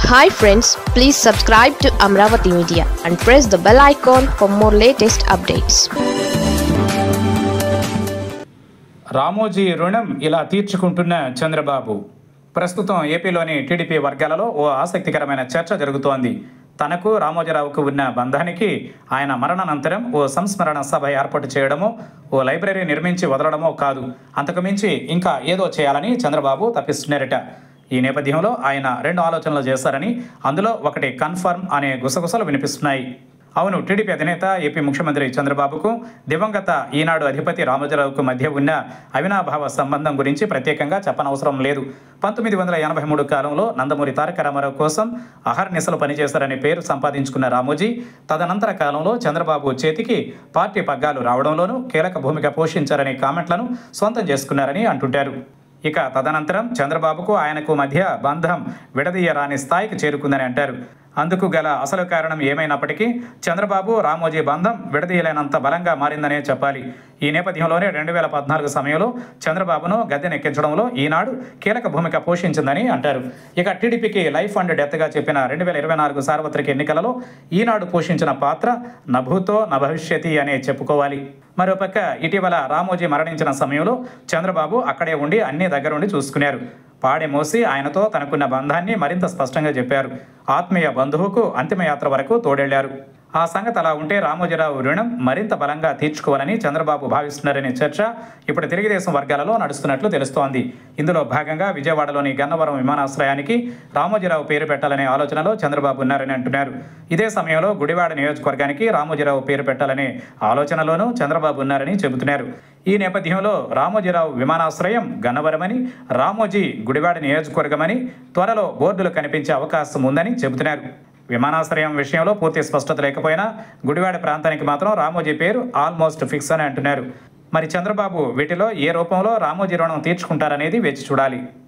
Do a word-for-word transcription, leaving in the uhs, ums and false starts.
Hi friends, please subscribe to Amravati Media and press the bell icon for more latest updates. Ramoji రుణం ఇలా తీర్చుకుంటున్న చంద్రబాబు. ప్రస్తుతం ఏపీలోని TDP వర్గాలలో ఓ ఆసక్తికరమైన చర్చ జరుగుతోంది. తనకు రామోజీరావుకు ఉన్న బంధానికి ఆయన మరణానంతరం ఓ సంస్మరణ సభ ఏర్పాటు చేయడమో, ఓ లైబ్రరీ నిర్మించి వదలడమో కాదు, అంతకుమించి ఇంకా ఏదో చేయాలని చంద్రబాబు తప్పిస్తున్నారట. ఈ నేపథ్యంలో ఆయన రెండు ఆలోచనలు చేశారని, అందులో ఒకటి కన్ఫర్మ్ అనే గుసగుసలు వినిపిస్తున్నాయి. అవును, టీడీపీ అధినేత ఏపీ ముఖ్యమంత్రి చంద్రబాబుకు దివంగత ఈనాడు అధిపతి రామోజీరావుకు మధ్య ఉన్న అవినాభావ సంబంధం గురించి ప్రత్యేకంగా చెప్పనవసరం లేదు. పంతొమ్మిది వందల ఎనభై మూడు కాలంలో నందమూరి తారక రామారావు కోసం అహర్నిశలు పనిచేశారనే పేరు సంపాదించుకున్న రామోజీ తదనంతర కాలంలో చంద్రబాబు చేతికి పార్టీ పగ్గాలు రావడంలోనూ కీలక భూమిక పోషించారనే కామెంట్లను సొంతం చేసుకున్నారని అంటుంటారు. ఇక తదనంతరం చంద్రబాబుకు ఆయనకు మధ్య బంధం విడదీయరాని స్థాయికి చేరుకుందని అంటారు. అందుకు గల అసలు కారణం ఏమైనప్పటికీ చంద్రబాబు రామోజీ బంధం విడదీయలేనంత బలంగా మారిందనే చెప్పాలి. ఈ నేపథ్యంలోనే రెండు వేల పద్నాలుగు సమయంలో చంద్రబాబును గద్దెనెక్కించడంలో ఈనాడు కీలక భూమిక పోషించిందని అంటారు. ఇక టీడీపీకి లైఫ్ అండ్ డెత్గా చెప్పిన రెండు వేల ఇరవై నాలుగు సార్వత్రిక ఎన్నికలలో ఈనాడు పోషించిన పాత్ర నభూతో నభవిష్యతి అనే చెప్పుకోవాలి. మరోపక్క ఇటీవల రామోజీ మరణించిన సమయంలో చంద్రబాబు అక్కడే ఉండి అన్ని దగ్గరుండి చూసుకున్నారు. పాడె మోసి ఆయనతో తనకున్న బంధాన్ని మరింత స్పష్టంగా చెప్పారు. ఆత్మీయ బంధువుకు అంతిమయాత్ర వరకు తోడెళ్లారు. ఆ సంగతి అలా ఉంటే రామోజీరావు రుణం మరింత బలంగా తీర్చుకోవాలని చంద్రబాబు భావిస్తున్నారనే చర్చ ఇప్పుడు తెలుగుదేశం వర్గాలలో నడుస్తున్నట్లు తెలుస్తోంది. ఇందులో భాగంగా విజయవాడలోని గన్నవరం విమానాశ్రయానికి రామోజీరావు పేరు పెట్టాలనే ఆలోచనలో చంద్రబాబు ఉన్నారని అంటున్నారు. ఇదే సమయంలో గుడివాడ నియోజకవర్గానికి రామోజీరావు పేరు పెట్టాలనే ఆలోచనలోనూ చంద్రబాబు ఉన్నారని చెబుతున్నారు. ఈ నేపథ్యంలో రామోజీరావు విమానాశ్రయం గన్నవరమని, రామోజీ గుడివాడ నియోజకవర్గమని త్వరలో బోర్డులు కనిపించే అవకాశం ఉందని చెబుతున్నారు. విమానాశ్రయం విషయంలో పూర్తి స్పష్టత లేకపోయినా గుడివాడ ప్రాంతానికి మాత్రం రామోజీ పేరు ఆల్మోస్ట్ ఫిక్స్ అని అంటున్నారు. మరి చంద్రబాబు వీటిలో ఏ రూపంలో రామోజీ రుణం తీర్చుకుంటారనేది వేచి చూడాలి.